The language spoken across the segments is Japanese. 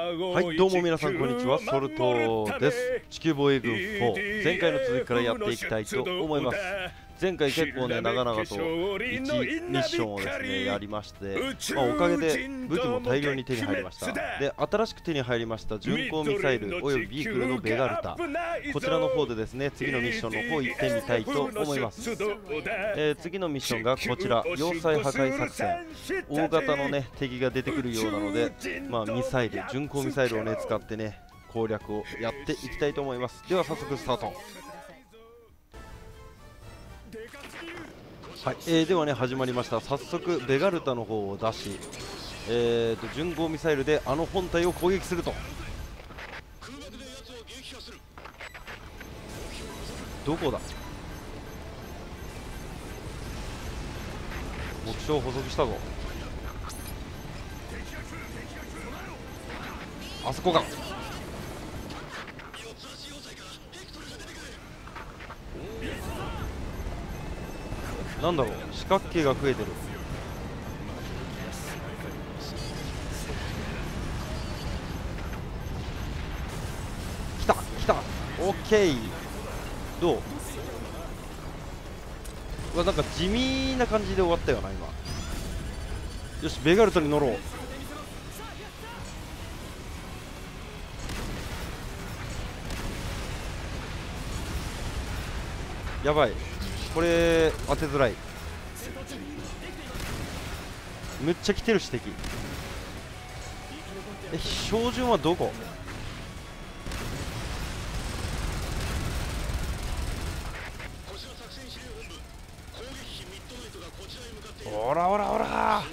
はい、どうも皆さんこんにちは、ソルトです。地球防衛軍4、前回の続きからやっていきたいと思います。前回結構ね、長々と1ミッションをですね、やりまして、おかげで武器も大量に手に入りました。で、新しく手に入りました巡航ミサイルおよびビークルのベガルタ、こちらの方でですね、次のミッションの方行ってみたいと思います。次のミッションがこちら、要塞破壊作戦。大型のね、敵が出てくるようなので、ミサイル、巡航ミサイルをね、使ってね、攻略をやっていきたいと思います。では早速スタート。はい、ではね、始まりました。早速ベガルタの方を出し、巡航ミサイルであの本体を攻撃すると。どこだ。目標捕捉したぞ。あそこか。なんだろう、四角形が増えてる。来た来た。オッケー。どう。なんか地味な感じで終わったよな今。よし、ベガルトに乗ろう。やばい、これ当てづらい。むっちゃ来てるし敵。標準はどこ。おらおらおら。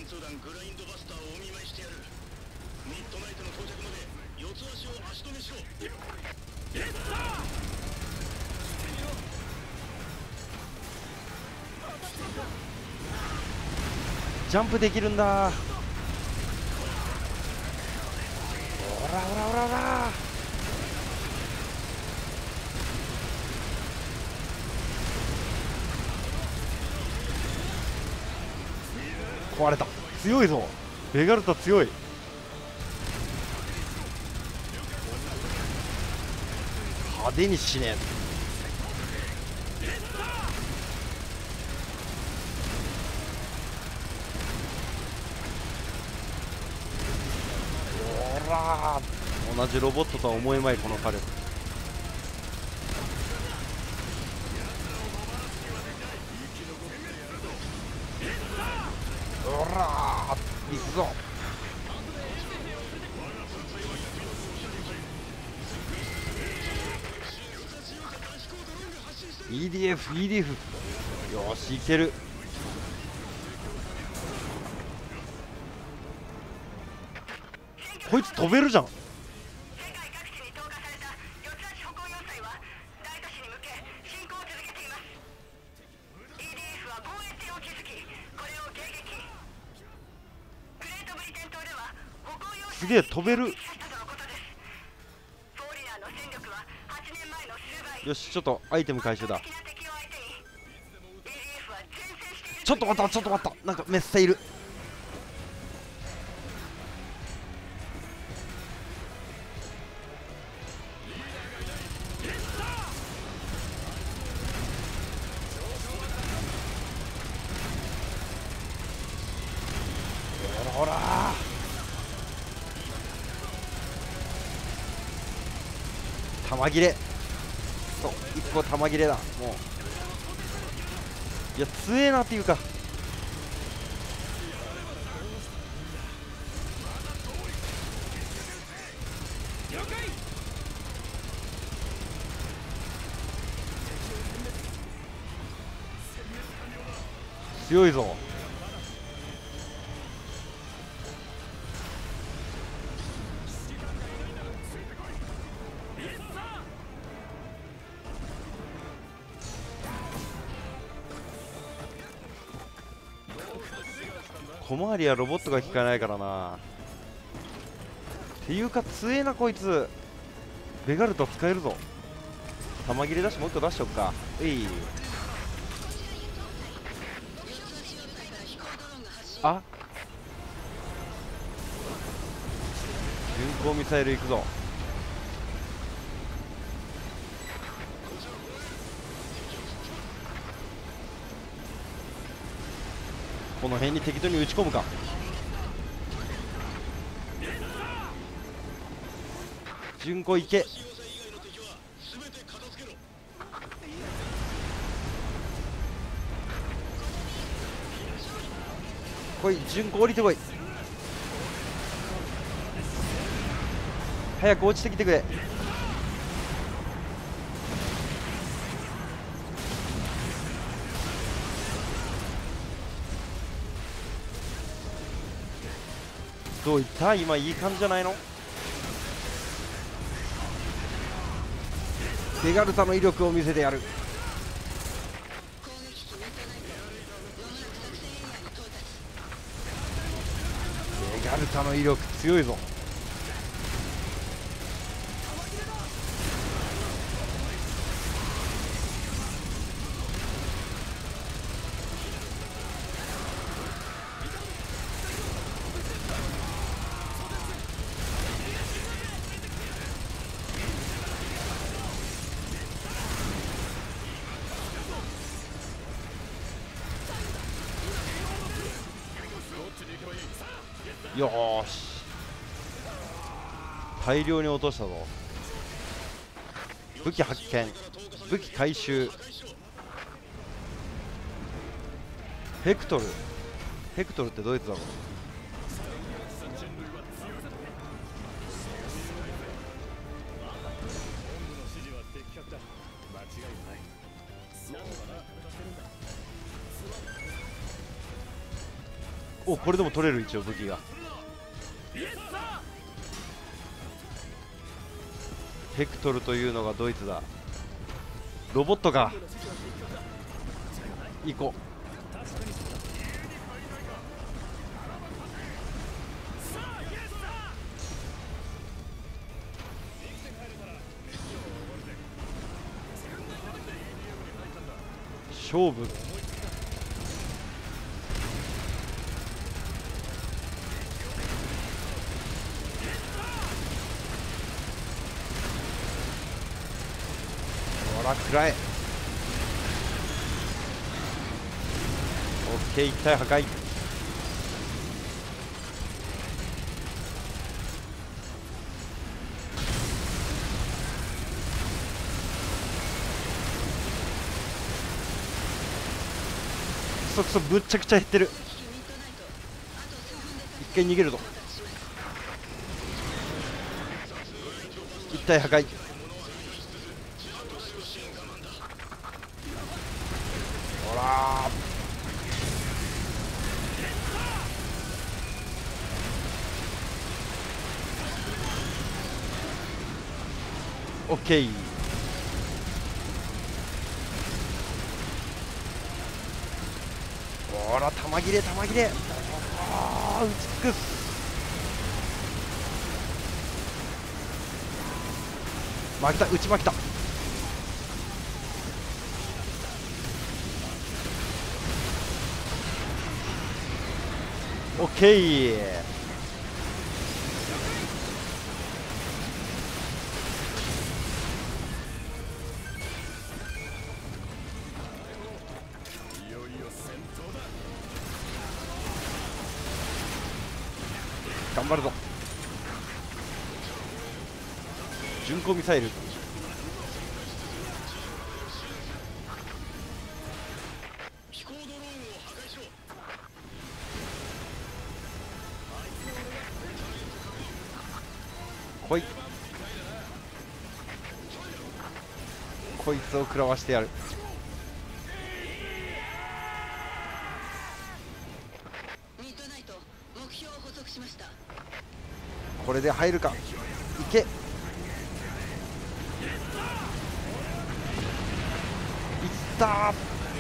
ジャンプできるんだ。おらおらおらおら。壊れた。強いぞベガルタ、強い。派手に死ね。おらー、同じロボットとは思えまいこの火力。おらー、いくぞ。EDF よし、いける。こいつ飛べるじゃん。すげえ飛べる。よし、ちょっとアイテム回収だ。ちょっと待ったちょっと待った、なんかメッセいる。ほら弾切れ。そう、1個弾切れだ。もういや強えなっていうか、強いぞ。小回りはロボットが効かないからな。っていうか強えなこいつ。ベガルト使えるぞ。弾切れだしもう一個出しとくか。 巡航ミサイル行くぞ。この辺に適当に撃ち込むか。巡航行け。来い、巡航降りてこい。早く落ちてきてくれ。どういった？今いい感じじゃないの？ベガルタの威力を見せてやる。ベガルタの威力強いぞ。よーし、大量に落としたぞ。武器発見、武器回収。ヘクトル、ヘクトルってどいつだろう。お、これでも取れる。一応武器がヘクトルというのがドイツだ。ロボットか。行こう。勝負。ほら食らえ。オッケー、一体破壊。クソクソ、ぶっちゃくちゃ減ってる。一回逃げるぞ。一体破壊。ほらー、オッケー。ほら、弾切れ弾切れ。ああ、打ち尽くす。負けた、打ち負けた。オッケー。頑張るぞ。巡航ミサイル。来い。こいつを食らわしてやる。これで入るか。いけ。いったー。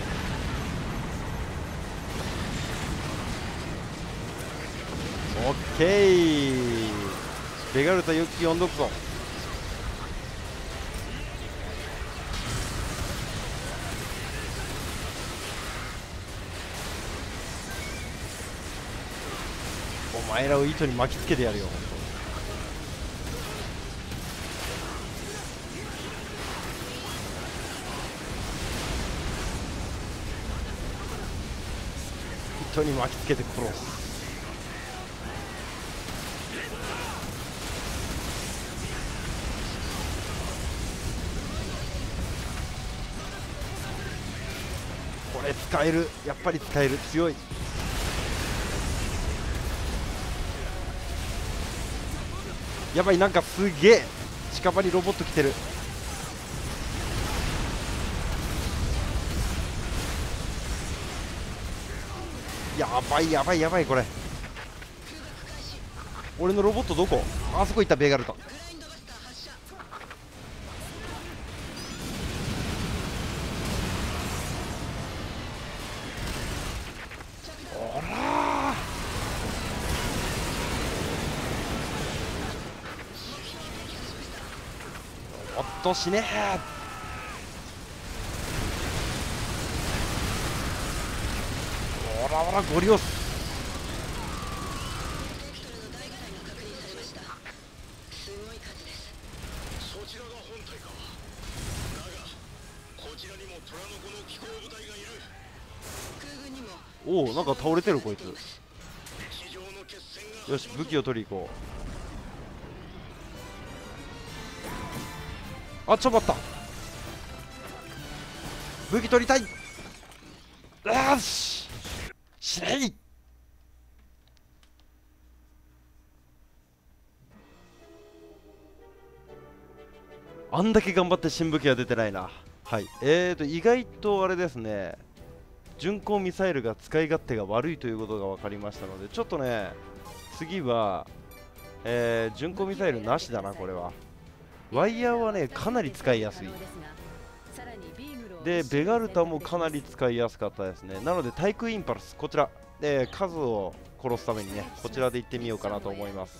オッケー。ベガルタ、よく呼んどくぞ。お前らを糸に巻きつけてやるよ。 トに巻きつけて殺す。これ使える、やっぱり使える、強い。やばい、なんかすげえ近場にロボット来てる。やばいやばいやばい、これ俺のロボットどこ？あそこ行った。ベガルタ。おらー、おっと死ねー。おらおらゴリ押す。おお、なんか倒れてるこいつ。よし、武器を取り行こう。あ、ちょ待った、武器取りたい。よし、しない。あんだけ頑張って新武器は出てないな。はい、意外とあれですね、巡航ミサイルが使い勝手が悪いということが分かりましたので、ちょっとね、次は、巡航ミサイルなしだな、これは。ワイヤーはね、かなり使いやすい。で、ベガルタもかなり使いやすかったですね。なので、対空インパルス、こちら、数を殺すためにね、こちらで行ってみようかなと思います。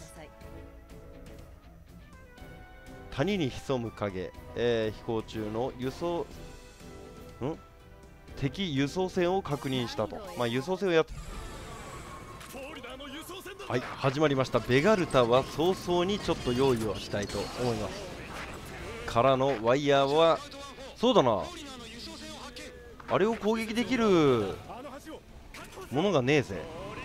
谷に潜む影、飛行中の輸送、敵輸送船を確認したと。まあ輸送船をはい、始まりました。ベガルタは早々にちょっと用意をしたいと思います。からのワイヤーは、そうだな、あれを攻撃できるものがねえぜ。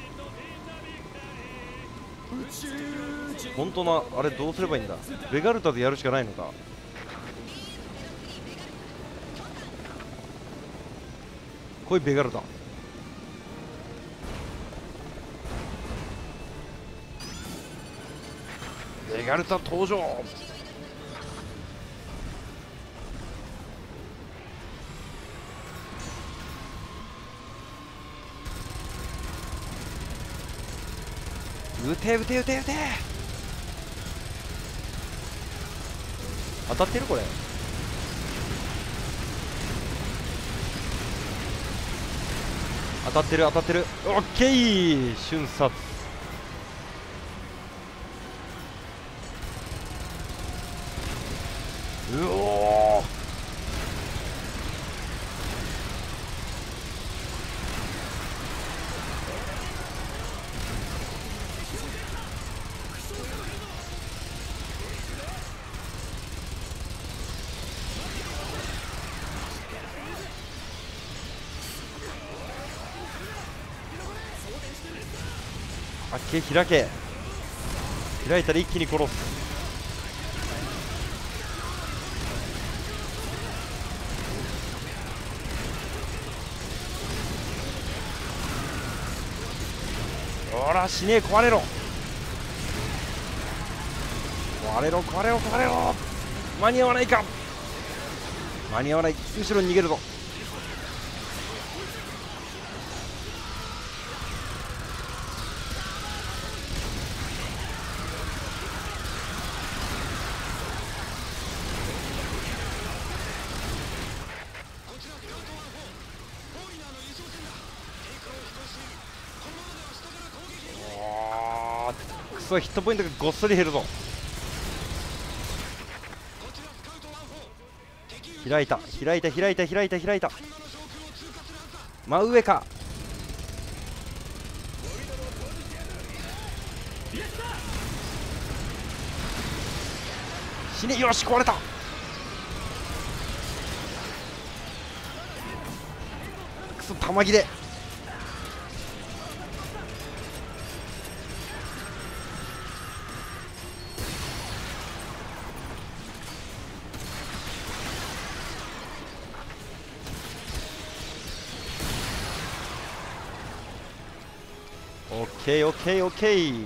本当な、あれどうすればいいんだ。ベガルタでやるしかないのか。来いベガルタ。ベガルタ登場。撃て撃て撃て撃て。当たってるこれ。当たってる当たってる。オッケー、瞬殺。うおー、あっけ、開け。開いたら一気に殺す。ほら死ねえ、壊れろ壊れろ壊れろ壊れろ。間に合わないか。間に合わない。後ろに逃げるぞ。くそ、ヒットポイントがごっそり減るぞ。開いた開いた開いた開いた開いた。真上か。死ね。よし壊れた。くそ、弾切れ。 ケーオッケーオッケー。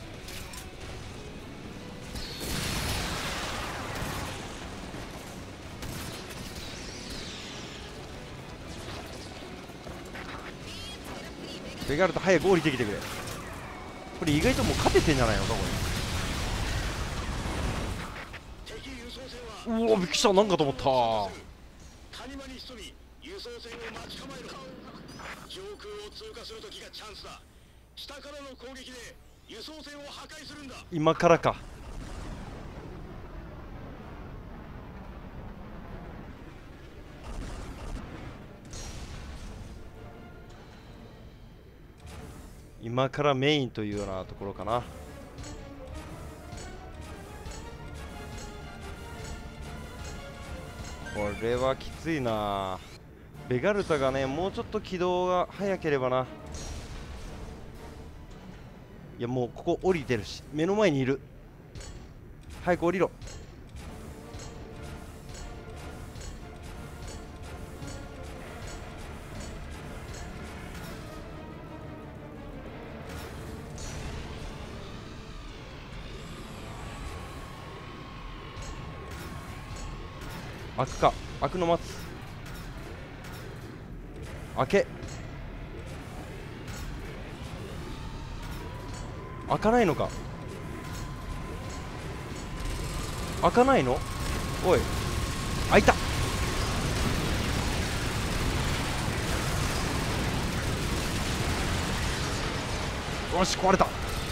ベガルタ早く降りてきてくれ。これ意外ともう勝ててんじゃないのかこれ。うわびっくりした。なんかと思った。 谷間に潜み輸送船を待ち構える。上空を通過する時がチャンスだ。下からの攻撃で輸送船を破壊するんだ。 今からか。今からメインというようなところかな。これはきついな。ベガルタがねもうちょっと軌道が速ければな。いやもうここ降りてるし目の前にいる。早く降りろ。開くか。開くの待つ。開け。開かないのか。開かないの。おい開いた。よし壊れた。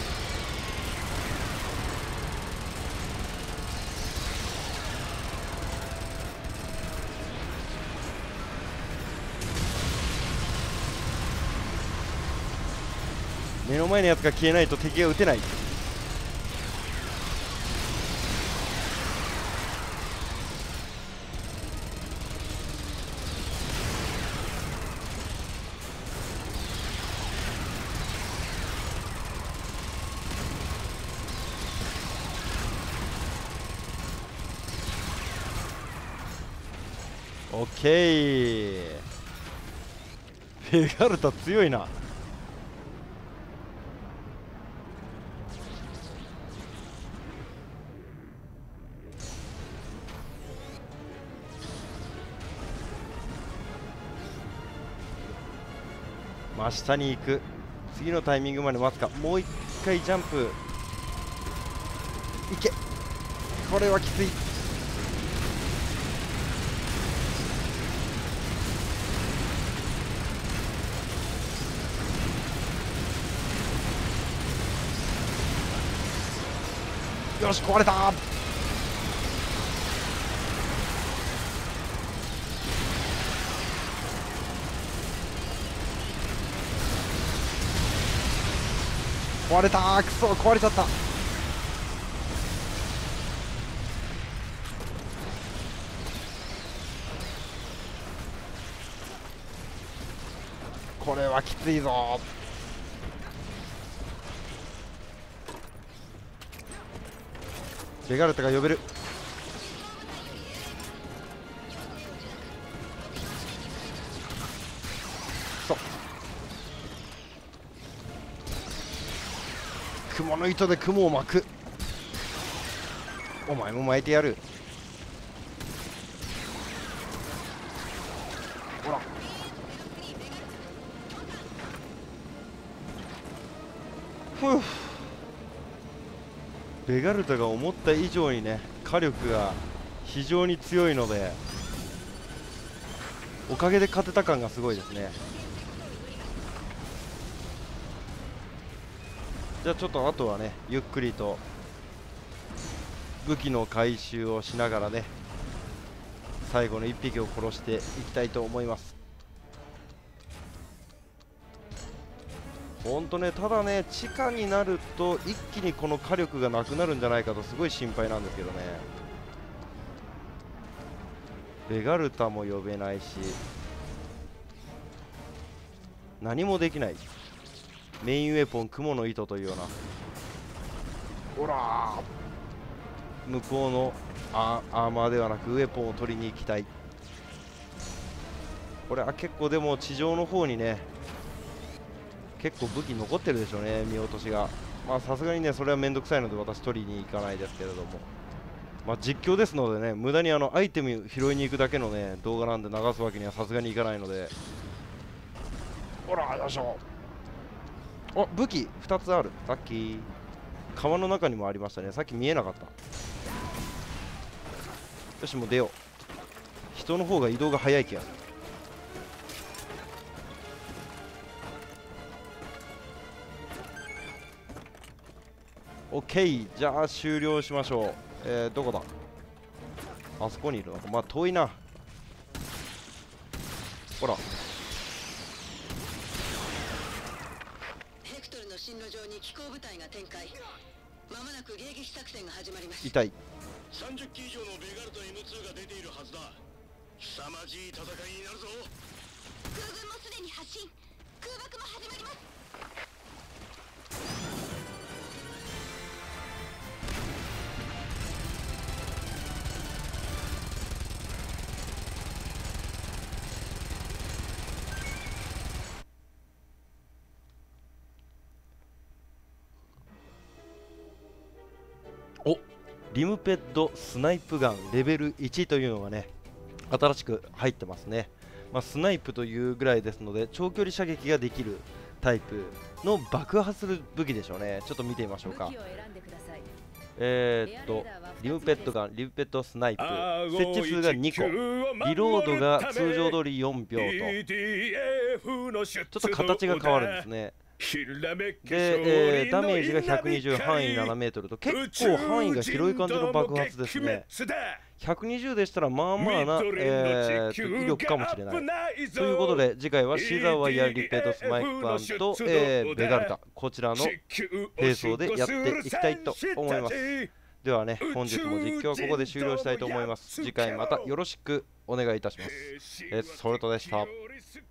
目の前のやつが消えないと敵が撃てない。オッケー。ベガルタ強いな。真下に行く。次のタイミングまで待つか。もう一回ジャンプいけ。これはきつい。よし壊れた。壊れたー。くそ壊れちゃった。これはきついぞ。ベガルタが呼べる。そう雲の糸で雲を巻く。お前も巻いてやる。ほらふう。ベガルタが思った以上にね火力が非常に強いのでおかげで勝てた感がすごいですね。じゃあちょっとあとはねゆっくりと武器の回収をしながらね最後の1匹を殺していきたいと思います。ほんとね、ただね地下になると一気にこの火力がなくなるんじゃないかとすごい心配なんですけどね。ベガルタも呼べないし何もできない。メインウェポン雲の糸というような。ほら向こうのアーマーではなくウェポンを取りに行きたい。これは結構でも地上の方にね結構武器残ってるでしょうね、見落としが。まあさすがにね、それはめんどくさいので私取りに行かないですけれども、まあ実況ですのでね、無駄にアイテム拾いに行くだけのね動画なんで流すわけにはさすがにいかないので。ほら、よいしょ。あ、武器2つある。さっき川の中にもありましたね。さっき見えなかった。よし、もう出よう。人の方が移動が早い気がする。OK、じゃあ終了しましょう。どこだ。あそこにいるのか。まあ遠いな。ほら、 ヘクトルの進路上に機構部隊が展開。まもなく迎撃作戦が始まります。 痛い。 30機以上のベガルト M2 が出ているはずだ。凄まじい戦いになるぞ。 空軍もすでに発進。空爆も始まります。 お、リムペッドスナイプガンレベル1というのがね新しく入ってますね。まあ、スナイプというぐらいですので長距離射撃ができるタイプの爆破する武器でしょうね。ちょっと見てみましょうか。リムペットガン、リムペットスナイプ、設置数が2個、リロードが通常通り4秒と、ちょっと形が変わるんですね。で、ダメージが120、範囲7メートルと結構範囲が広い感じの爆発ですね。120でしたらまあまあな、威力かもしれない。ということで次回はシザーワイヤーリペートスマイプガンと、ベガルタ、こちらの並走でやっていきたいと思います。ではね、本日も実況はここで終了したいと思います。次回またよろしくお願いいたします。ソルトでした。